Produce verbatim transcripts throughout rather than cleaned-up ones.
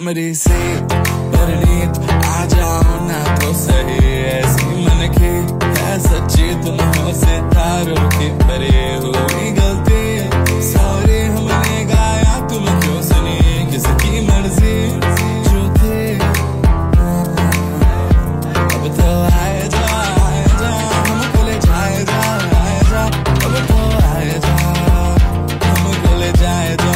हमरी से परनीत आ जाओ ना तो सही ऐसी मन की है सच्ची तुम हो सितारों की परे हुई गलती सॉरी हमने गाया तुम क्यों सुनी किसकी मर्जी जो थे अब तो आए जा आए जा हमको ले जाए जा आए जा अब तो आए जा हमको ले जाए जा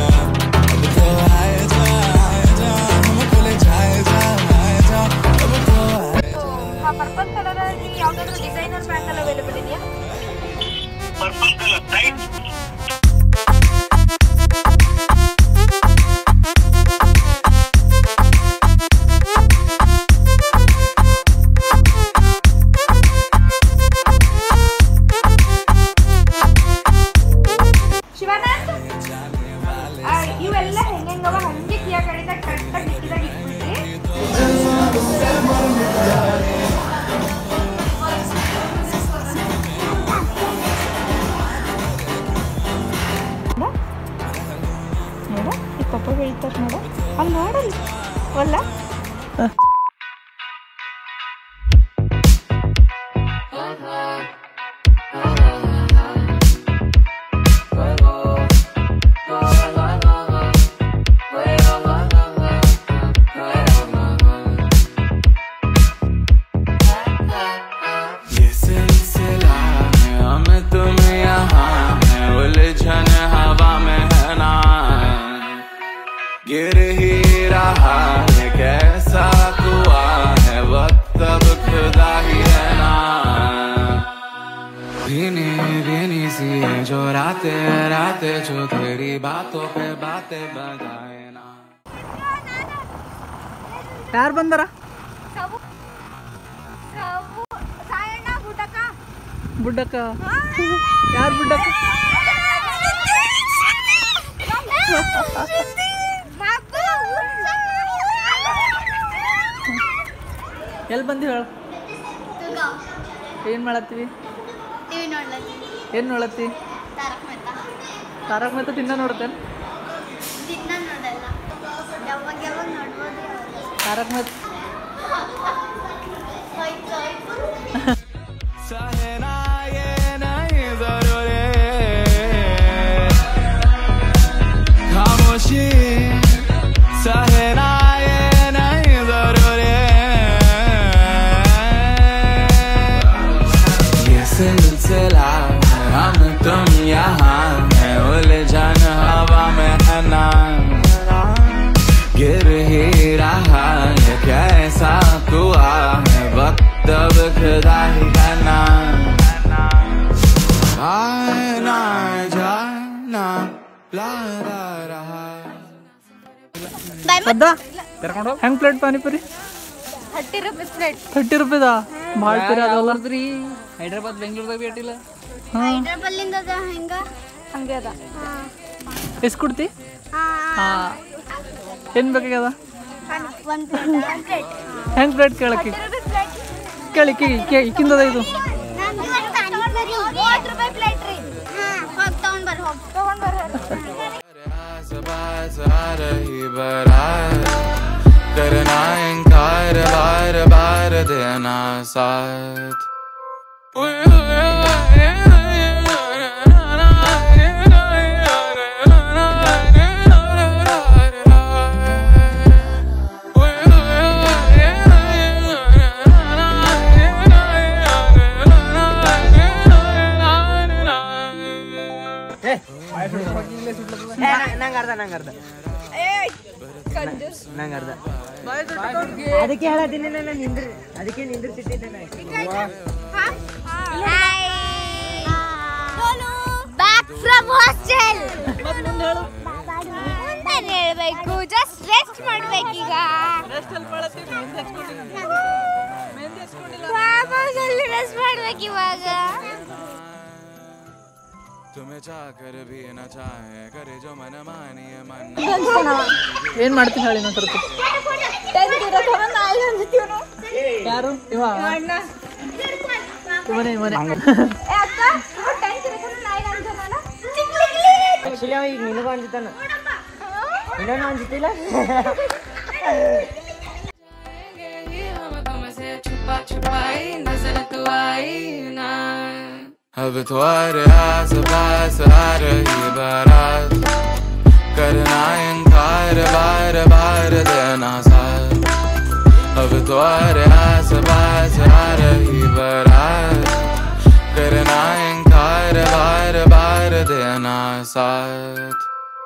पर्पल कलर ಯಾವ್ದಾದ್ರು ಡಿಸೈನರ್ ಪ್ಯಾಂಟ್ ಎಲ್ಲ ಅವೈಲೇಬಲ್ ಇದೆಯಾ? पर्पल कलर राइट ಶಿವಾನಂದ್ ಇವೆಲ್ಲ ಹೆಂಗೆಂಗವ ಹಂಗೆ ಕಿಯಾ ಕಡೆದ ಕರೆಕ್ಟಾಗಿ ಇಟ್ಟಿದಾಗ ಇಟ್ಬಿಟ್ರಿ. ನೋಡ ಈ ಪಪ್ಪ ಬೆಳಿತಾರ ನೋಡ ಅಲ್ಲಿ ನೋಡಲ್ಲ ಅಲ್ಲ गिर ही रहा है कैसा कुआ है वक्त अब खुदा ही है ना भीनी भीनी सी है जो राते राते जो तेरी बातों पे बातें बजाए ना यार बंदर ಸಾವು ಸಾವು ಸಾಯಣ್ಣ ಬುಡಕ ಬುಡ್ಡಕ್ಕ ಯಾರು ಬುಡ್ಡಕ್ಕ ಎಲ್ಲಿ ಬಂದಿ ಹೇಳು ಏನು ಮಾಡತ್ತೀವಿ ಏನು ನೋಡತ್ತಿ ತಾರಕ್ ಮೆಹ್ತಾ ತಿನ್ನ ನೋಡ್ತೇನೆ ತಾರಕ್ ಮೆಹ್ತಾ खामोशी सहना ये नहीं जरूरी ये सिलसिला हम तुम यहाँ है उलझन हवा में है ना गिर ही रहा है कैसा कुआ है वक्त अब खुदा ही का नाम आना जाना लारा रहा ಸದ್ದಾ ಹೆಂಗ್ plate panipuri thirty rupees plate thirty ರುಪೀದಾ ಭಾಳ ಪೀರಿ ಅದಾವಲ್ಲ ಹೈದ್ರಾಬಾದ್ ಬೆಂಗಳೂರದಾಗ ಭೇಟಿಲ್ಲ ಹೈದ್ರಾಬಾದ್ಲಿಂದ ಹೆಂಗ ಹಂಗೆ ಅದ ಎಷ್ಟು ಕೊಡ್ತಿ ಹಾಂ ಏನು ಬೇಕಾಗ್ಯದ ಹೆಂಗೆ ಪ್ಲೇಟ್ ಕೇಳಕ್ಕೆ ಕೇಳಿ ಇಕ್ಕಿಂದದ ಇದು करना इनकार बार बार देना साथ ನಂಗರ್ದ ನಂಗರ್ದ ನಂಗರ್ದ ಅದಕ್ಕೆ ಹೇಳತ್ತೀನಿ ನಾನು ನಿಂದ್ರಿ ಅದಕ್ಕೆ ನಿಂದ್ರಿಸಿಟ್ಟಿದ್ದೆ ಬ್ಯಾಕ್ ಫ್ರಮ್ ಹಾಸ್ಟೆಲ್ ನಾನು ಹೇಳ್ಬೇಕು ಜಸ್ಟ್ ರೆಸ್ಟ್ ಮಾಡ್ಬೇಕೀಗ ರೆಸ್ಟ್ ಮಾಡ್ಬೇಕು ಇವಾಗ तुम्हें चाहकर भी न चाहे करे जो मन मानिए मन ಏನ್ ಮಾಡ್ತೀನಿ ಹೇಳಿ ನಾ ತರ್ತು ಯಾರು ಇವ ಇವನೇ ಇವನೇ ಆಕ್ಚುಲಿ ಅವ ಈಗ ನಿನಗೂ ಅಂಜಿತಾನ ಇನ್ನೊಂದು ಅಂಜಿತಿಲ್ಲ अब तुम्हारे आस पास आ रही बारात, करना इनकार बार बार देना साथ। अब तुम्हारे आस पास आ रही बारात, करना इनकार बार बार देना साथ।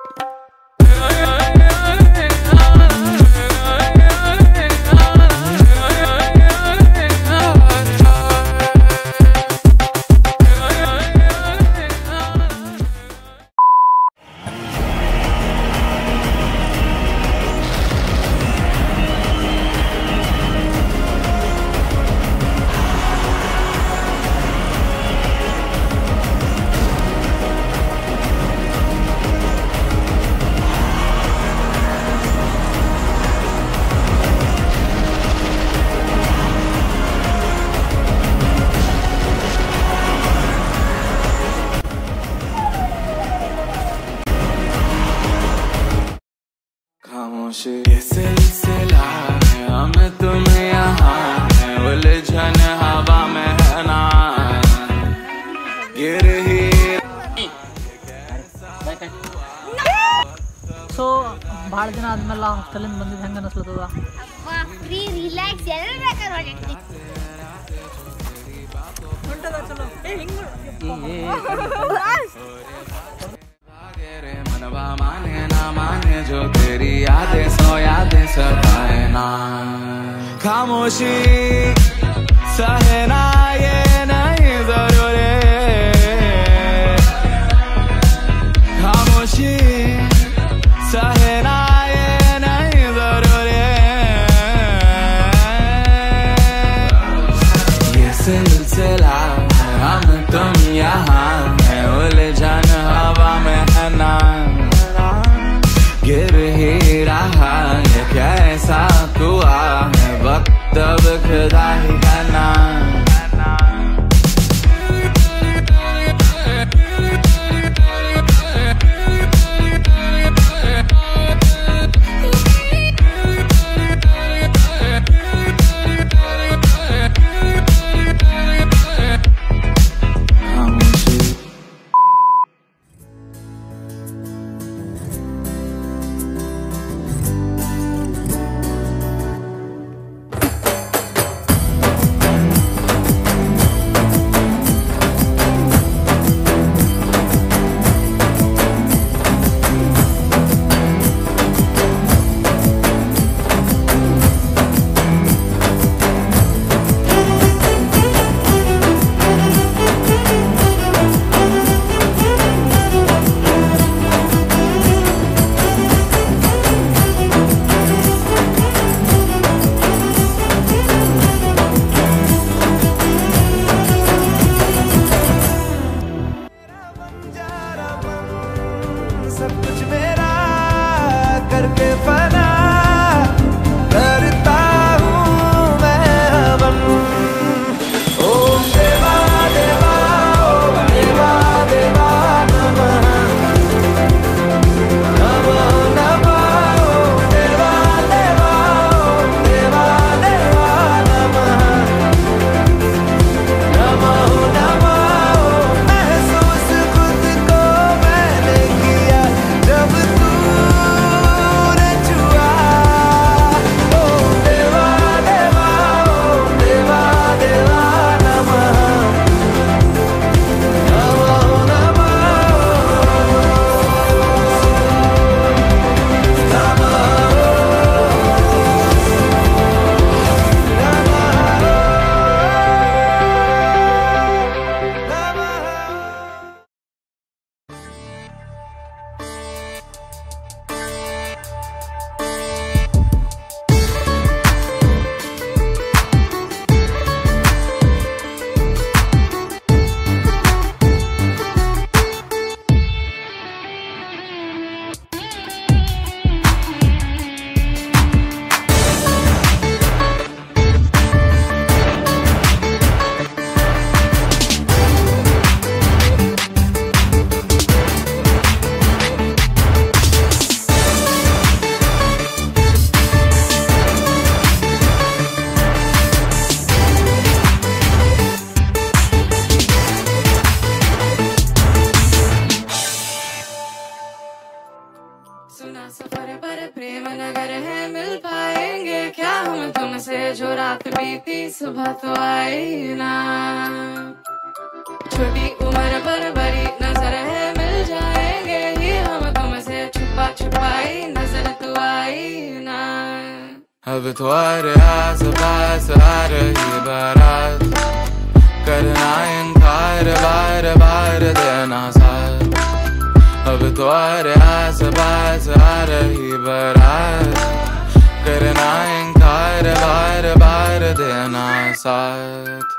ये सिलसिला है हम तुम यहाँ है, उलझन हवा में है ना गिर ही। ಸೊ ಭಾಳ ದಿನ ಆದ್ಮೇಲೆ ಹಾಸ್ಟೆಲಿಂದ ಬಂದಿದ್ದು ಹೆಂಗೆ ಅನಿಸ್ಲತ್ತದ? ಫ್ರೀ ರಿಲ್ಯಾಕ್ಸ್ ಎಲ್ಲ ಬೇಕಾದ್ರೆ ಹೊಡಿತೀವಿ. मनवा माने ना माने जो तेरी यादें सो यादें सताए ना। खामोशी सहना ये नहीं जरूरी, खामोशी सहना ये नहीं जरूरी। ये सिलसिला है हम तुम यहाँ है, उलझन हवा में है ना गिर ही रहा है। कैसा हुआ है वक्त अब खुदा ही जाना। से जो रात बीती सुबह तो आई ना, छोटी उम्र पर बड़ी नजर है मिल जाएंगे ही हम तुमसे छुपा छुपाई नजर तो आई ना। अब तो आ आस पास आ रही बारात, करना इनकार बार बार देना साथ। अब तो आ आस पास आ रही बारात, करना इनकार बार बार देना साथ।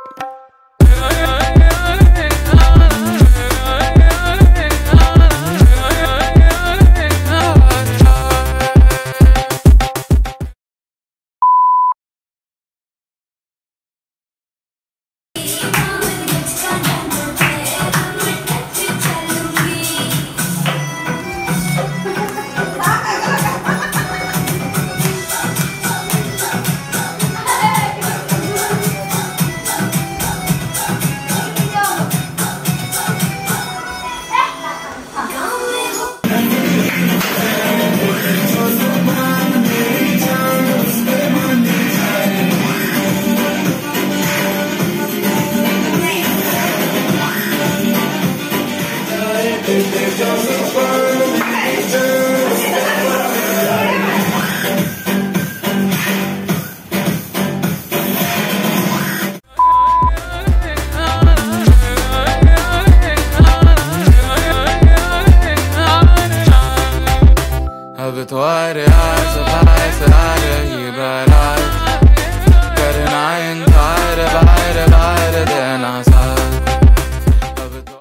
अब तो आस पास आ रही बारात, करना इनकार बार बार देना साथ। अब तो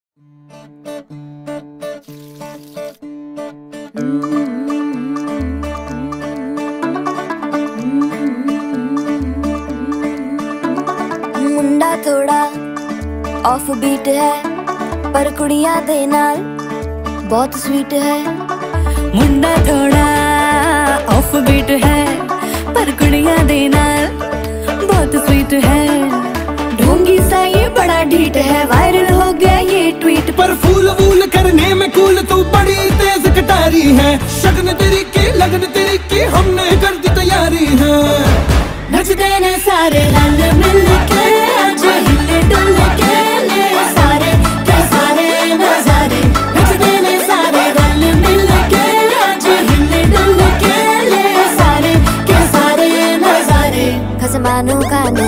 मुंडा थोड़ा ऑफ बीट है पर कुड़ियां दे नाल बहुत स्वीट है। मुंडा थोड़ा ऑफ बीट है पर कुड़ियां दे नाल बहुत स्वीट है। ढोंगी सा ये बड़ा ढीठ है, वायरल हो गया ये ट्वीट पर फूल वूल करने में कूल तू बड़ी तेज कटारी है। शगन तेरी की लगन तेरी की हमने कर दी तैयारी है। नचते ने सारे रल मिल के आज हिले डुल के ले सारे के सारे नजारे। नचते ने सारे रल मिल के आज हिले डुल के ले सारे के सारे नजारे। खसमानों का ने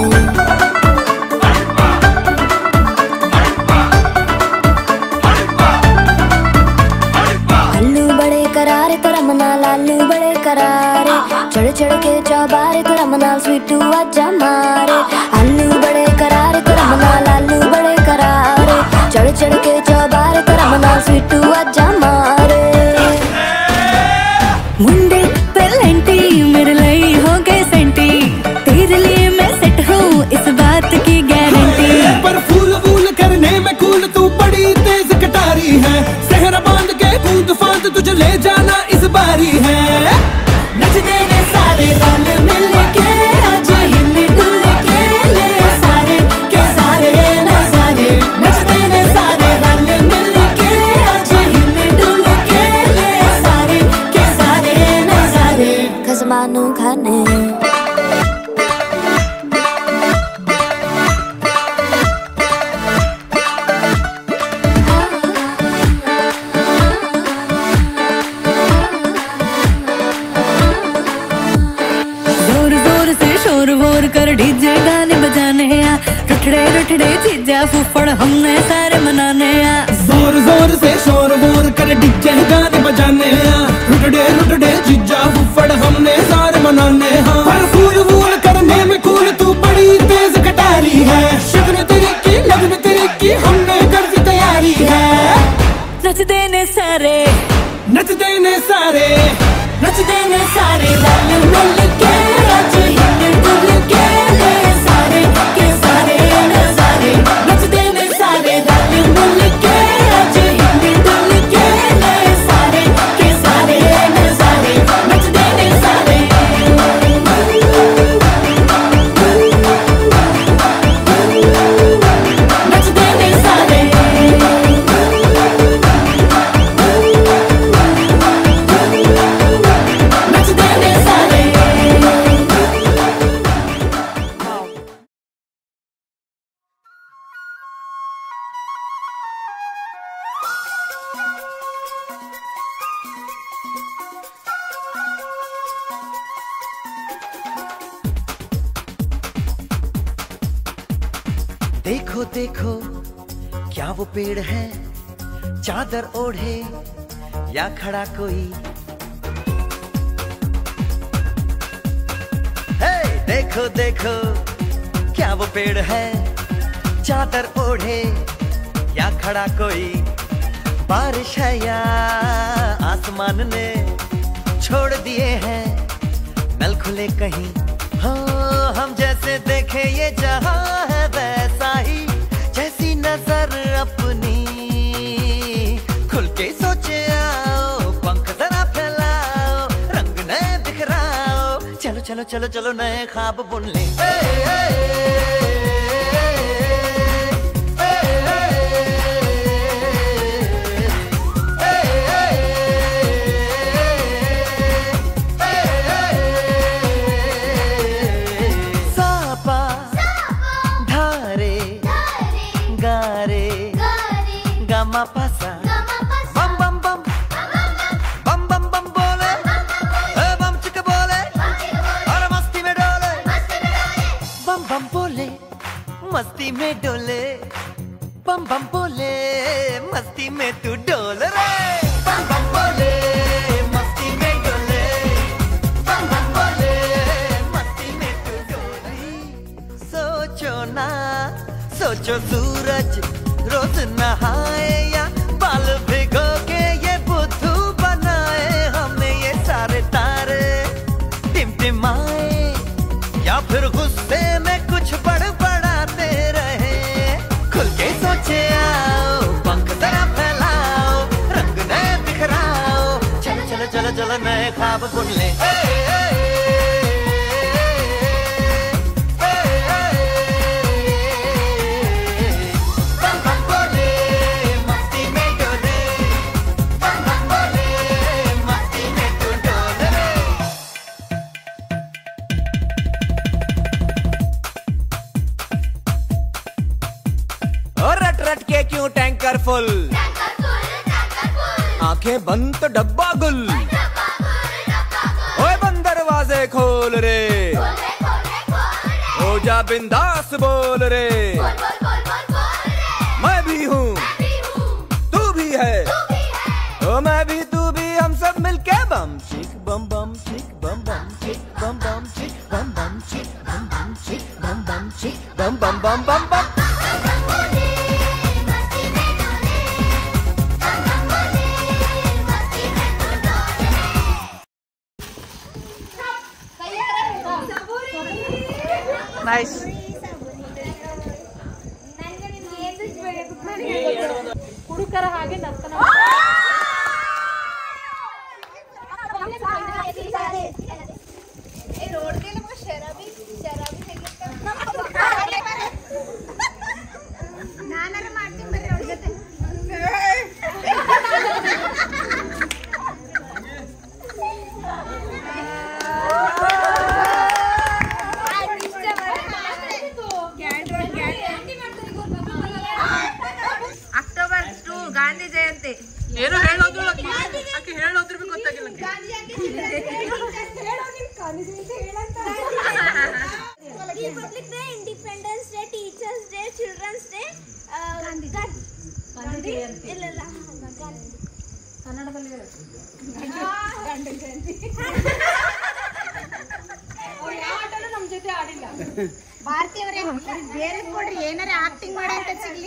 आलू बड़े करारे तो रमना लालू बड़े करारे, चढ़ चढ़ के चौबारे तो रमना स्वीटू आजा मारे। आलू बड़े करारे तो रमना लालू बड़े करारे, चढ़ चढ़ के चौबारे तो रमना स्वीटू आजा मारे। मुंडे पेलेंटी मेरे लिए हो गए सेंटी, तेरे लिए मैं सेट हूँ इस बात की गारंटी। पर फूल वूल करने में कूल तू बड़ी तेज कटारी है। सहरा बांध के कूद फांद तुझे ले जाना इस बारी है। नचते ने सारे रल मिल के आज हिले डुल के ले सारे के सारे नजारे। नचते ने सारे रल मिल के आज हिले डुल के ले सारे के सारे नजारे। खसमानों खाने कर डीजे गाने बजाने आ, रुठड़े रुठड़े चीजा फुफड़ हमने सारे मनाने आ। जोर जोर से शोर वोर कर डीजे गाने बजाने आ, रुठड़े रुठड़े चीजा फुफड़ हमने सारे मनाने आ। पर फूल वूल करने में कूल तू बड़ी तेज कटारी है। शगन तेरी की लगन तेरी की हमने कर दी तैयारी है। नचते ने सारे नचते ने सारे नचते ने सारे रल मिल के आज हिले डुल के ले सारे के सारे नजारे। नचते ने सारे रल मिल के आज हिले डुल के ले सारे के सारे नजारे। नचते ने सारे नचते ने सारे नचते ने सारे देखो देखो क्या वो पेड़ है, चादर ओढ़े या खड़ा कोई। हे देखो देखो क्या वो पेड़ है, चादर ओढ़े या खड़ा कोई। बारिश है या आसमान ने छोड़ दिए हैं नल खुले कहीं। हाँ हम जैसे देखे ये जहां है वैसा ही, जैसी नजर अपनी खुल के सोचे आओ, पंख जरा फैलाओ, रंग नए बिखराओ। चलो चलो चलो चलो नए ख्वाब बुन ले। ए, ए, ए, पासा बम बम बम बम बम बम बोले, बम चिक बोले और मस्ती में डोले। बम बम बोले मस्ती में डोले, बम बम बोले मस्ती में तू डोल रे। बम बम बोले मस्ती में डोले, बम बम बोले मस्ती में तू डोली। सोचो ना सोचो सूरज रोज नहाए या बाल भिगो के ये बुद्धू बनाए। हमें ये सारे तारे टिमटिमाए या फिर गुस्से में कुछ बड़बड़ाते रहे। खुल के सोचे आओ, पंख जरा फैलाओ, रंग नए बिखराओ। चलो चलो चलो चलो नए ख्वाब बुन ले। ए, ए, ए, क्यों टैंकर फुल, आंखें बंद तो डब्बा गुल। ओए बंद दरवाजे खोल रे, हो जा बिंदास बोल रे। मैं भी हूँ तू भी है, ओ मैं भी तू भी, हम सब मिलके बम चिक बम बम चिक बम बम चिक बम बम चिक बम बम चिक बम बम चिक बम बम चिक बम बम बम बम बम। Nice. ಹುಡುಕರ ಹಾಗೆ ನರ್ತನ ನಾನಾರ ಮಾಡ್ತೀನಿ ಬರ್ರಿ ಅವ್ರ ಜೊತೆ. October two Gandhi Jayanti. ಏನು ಹೇಳೋದು ಆಕೆ ಹೇಳೋದ್ರ ಬಿ ಗೊತ್ತಾಗಿಲ್ಲ. Republic Day, Independence Day, Teachers' Day, Children's Day, Gandhi Jayanti. ಇಲ್ಲ ಇಲ್ಲ ಕನ್ನಡದಲ್ಲಿ ಗಾಂಧಿ ಜಯಂತಿ. ನಮ್ ಜೊತೆ ಆಡಿಲ್ಲ. ಭಾರತೀಯವರೇ ಬೇರೆ ಕೊಡ್ರಿ, ಏನಾರ ಆಕ್ಟಿಂಗ್ ಮಾಡಿ ಅಂತ ಸಿಗ್ಲಿ.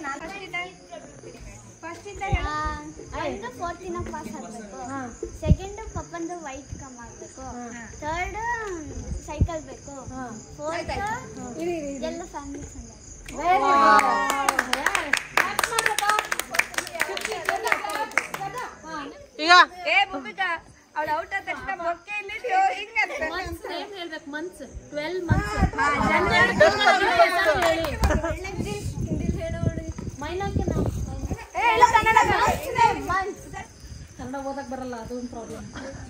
ಫಸ್ಟ್ ಫೋರ್ತಿನ ಪಾಸ್ ಆಗ್ಬೇಕು, ಸೆಕೆಂಡ್ ಪಪ್ಪಂದು ವೈಟ್ ಕಮ್ ಆಗ್ಬೇಕು, ಥರ್ಡ್ ಸೈಕಲ್ ಬೇಕು, ಫೋರ್ತ್ ಎಲ್ಲ ಫ್ಯಾಮಿಲಿ ಈಗ ಏ ಭೂಮಿಕಾ ಅವಳು ಔಟ್ ಆದ ತಕ್ಷಣ ಬೊಕ್ಕೆ ಇಲ್ಲಿದ್ಯೋ ಹಿಂಗ ಹೇಳ್ಬೇಕು. ಮಂತ್ಸ್ ಟ್ವೆಲ್ ಮಂತ್ಸ್ ಮೈನಾಕ್ಕೆ ನಾವು ಕನ್ನಡ ಓದಕ್ ಬರಲ್ಲ, ಅದೊಂದು ಪ್ರಾಬ್ಲಮ್.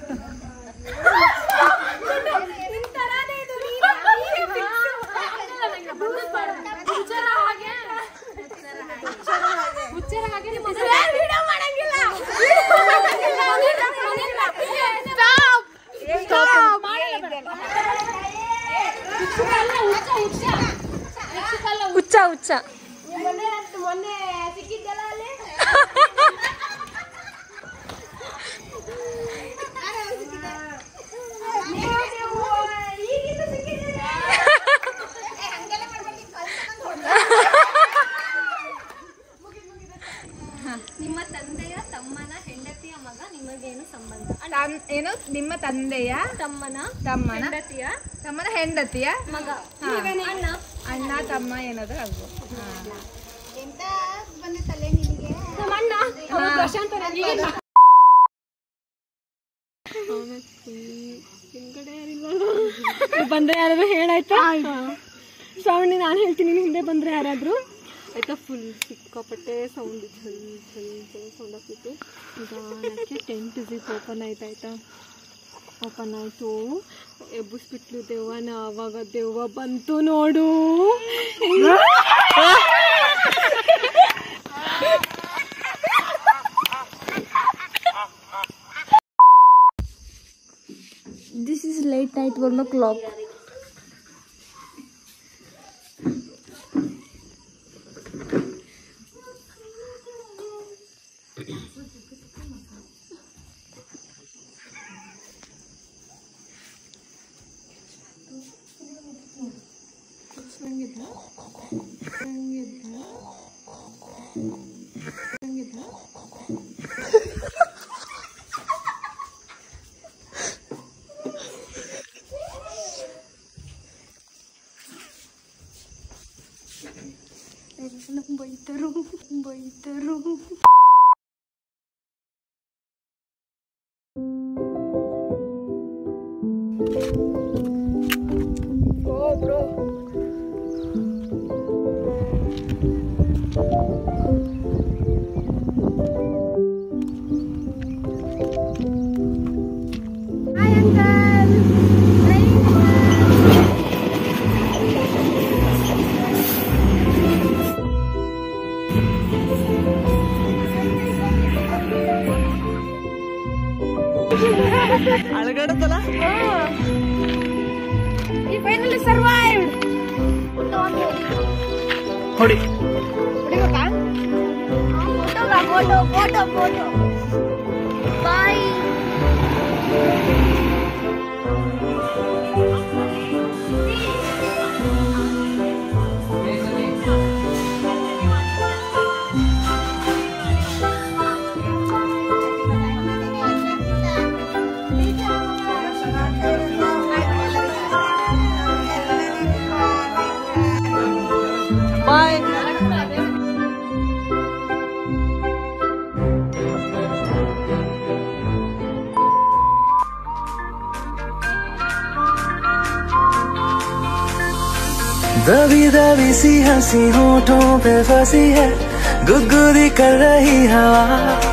ಹುಚ್ಚರ ಹಾಗೆ ಹುಚ್ಚ ಹುಚ್ಚ ಮೊನ್ನೆ ಸಿಕ್ಕಿದ್ದಲ್ಲ ಅಲ್ಲಿ ನಿಮ್ಮ ತಂದೆಯ ತಮ್ಮನ ಹೆಂಡತಿಯ ಮಗ ನಿಮಗೇನು ಸಂಬಂಧ? ಏನು ನಿಮ್ಮ ತಂದೆಯ ತಮ್ಮನ ತಮ್ಮನ ಹೆಂಡತಿಯ ತಮ್ಮನ ಹೆಂಡತಿಯ ಮಗ ಅಣ್ಣ ಅಣ್ಣ ತಮ್ಮ ಏನಾದ್ರು ಆಗ್ಬೋದು. ಎಂತ ಬಂದಿತ್ತಲ್ಲೇ ನಿನಗೆ ನಮ್ಮ ಅಣ್ಣ ಅವ್ನು ಪ್ರಶಾಂತ್ ಬಂದ್ರೆ ಯಾರಾದ್ರೂ ಹೇಳಾಯ್ತಾ? ಸೌಂಡ್ ನಾನು ಹೇಳ್ತೀನಿ, ಹಿಂದೆ ಬಂದ್ರೆ ಯಾರಾದ್ರೂ ಆಯ್ತಾ? ಫುಲ್ ಸಿಕ್ಕಾಪಟ್ಟೆ ಸೌಂಡ್ ಝಲ್ ಝಲ್ ಝಲ್ ಸೌಂಡ್ ಆಗ್ತಿತ್ತು. ನಿಧಾನಕ್ಕೆ ಟೆಂಟ್ ಜಿಪ್ ಓಪನ್ ಆಯ್ತು ಆಯ್ತಾ ಓಪನ್ ಆಯಿತು, ಎಬ್ಬಿಸ್ಬಿಟ್ಲು ದೆವ್ವನ. ಆವಾಗ ದೆವ್ವ ಬಂತು ನೋಡು. This is late night, one o'clock. ಬೈತರು ಬೈತರು ಓ ಬ್ರೋ ಅಳಗಾಡತ್ತಲ್ಲ. He finally survived. ಹೊಡಿ ಹೊಡಿಬೇಕಾ? ಫೋಟೋ ಫೋಟೋ ಫೋಟೋ ಬಾಯ್. दबी दबी सी हंसी होठों पे फंसी है, गुदगुदी कर रही हवा,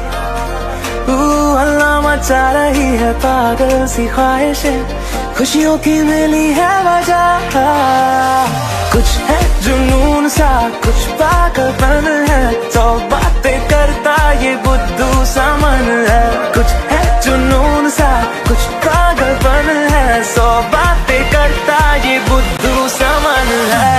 अल्लाह मचा रही है पागल सी ख्वाहिशें, खुशियों की मिली है वजह। कुछ है जुनून सा, कुछ पागलपन है, सौ बातें करता ये बुद्धू सा मन है। कुछ है जुनून सा, कुछ पागलपन है, सौ बातें करता ये बुद्धू सा मन है।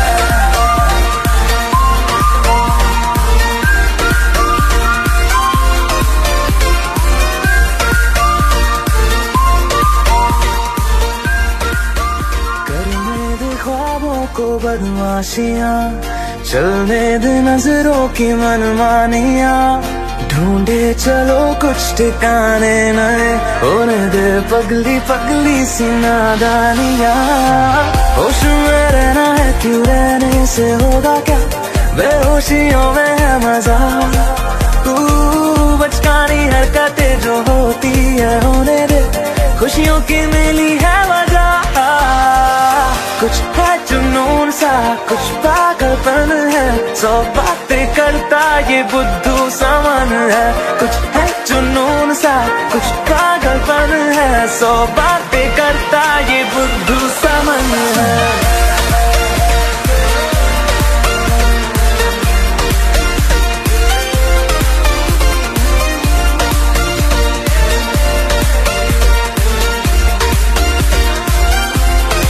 को बदमाशियाँ चलने दे नजरों की मनमानियाँ, ढूंढे चलो कुछ ठिकाने नए, होने दे पगली पगली सी नादानियाँ। होश में रहना है क्यों, रहने से होगा क्या, बेहोशियों में है मजा, तू बचकानी हरकतें जो होती है होने दे, खुशियों की मिली है वजह। कुछ है जुनून सा, कुछ पागलपन है, सौ बातें करता ये बुद्धू सा मन है। कुछ है जुनून सा, कुछ पागलपन है, सौ बातें करता ये बुद्धू सा मन है।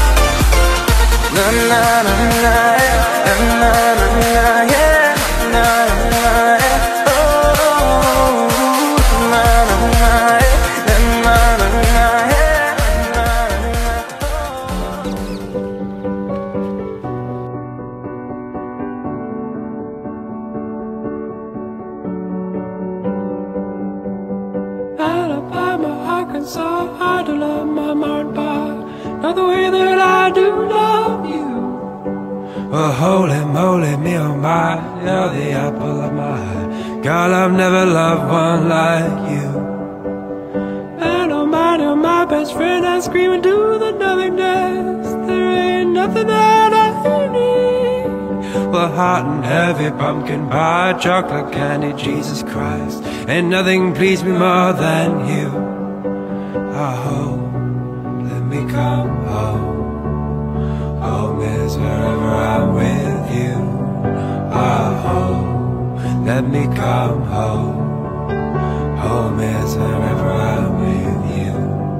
Na na na na na na na yeah na trying so hard to love my mind, but not the way that I do love you. Well, holy moly, me oh my, you're the apple of my eye. God, I've never loved one like you. And oh my, you're my best friend, I scream into the nothingness. There ain't nothing that I need. Well, hot and heavy pumpkin pie, chocolate candy, Jesus Christ, ain't nothing please me more than you. Oh, let me come home. Home is wherever I'm with you. Oh, let me come home. Home is wherever I'm with you.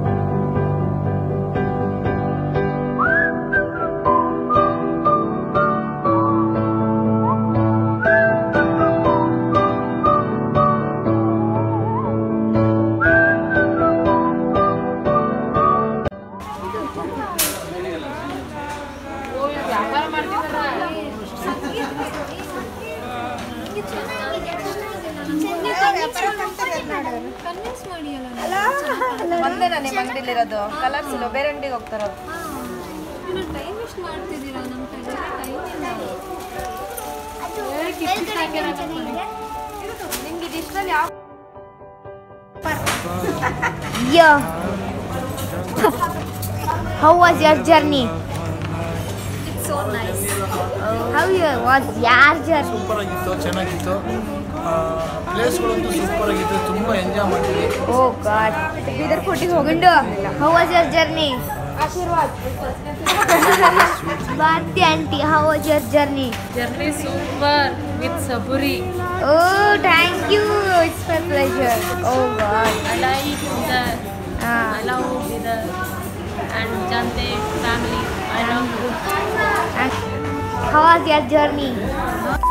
ಒಂದೇನಾ ನಿಮ್ಮ ಅಂಗಡಿಲಿರೋದು? Colours ಇಲ್ಲ, ಬೇರೆ ಅಂಗಡಿಗೆ ಹೋಗ್ತಾರ? Time waste ಮಾಡ್ತಿದ್ದೀರಾ ನಮ್ಮ ಕೈಯಲ್ಲಿ time ಇಲ್ಲ. ನಿಮ್ಗೆ ಇದು ಇಷ್ಟದಲ್ಲಿ ಯಾವ Yo, how was your journey? It's so nice. How you- was your journey? Super ಆಗಿತ್ತು, ಚೆನ್ನಾಗಿತ್ತು. ಪ್ಲೇಸ್ಗಳಂತೂ ಸೂಪರ್ ಆಗಿತ್ತು, ತುಂಬ ಎಂಜಾಯ್ ಮಾಡಿದ್ವಿ. Oh God. Gundu, how was your journey? Bharti auntie, how was your journey? Journey super with Saburi. Oh, thank you. It's my pleasure. Oh God. I like the Ah. I love the and Jante family. I love. And how was your journey?